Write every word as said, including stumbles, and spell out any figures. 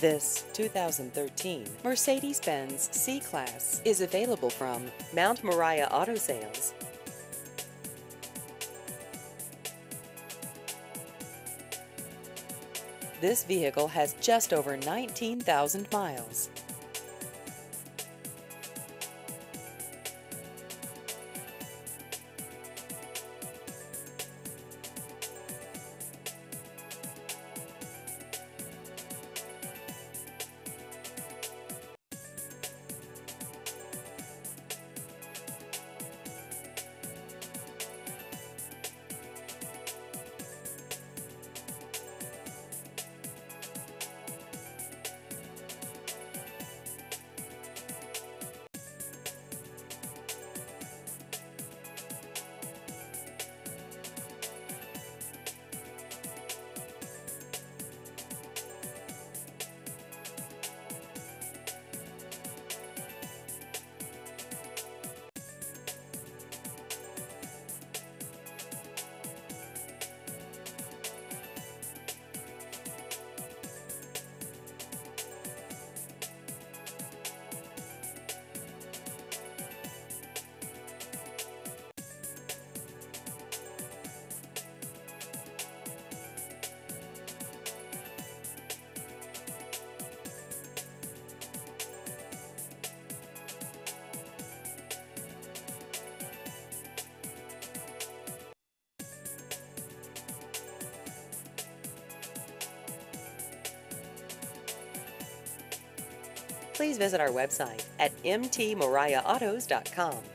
This two thousand thirteen Mercedes-Benz C-Class is available from Mount Moriah Auto Sales. This vehicle has just over nineteen thousand miles. Please visit our website at m t moriah autos dot com.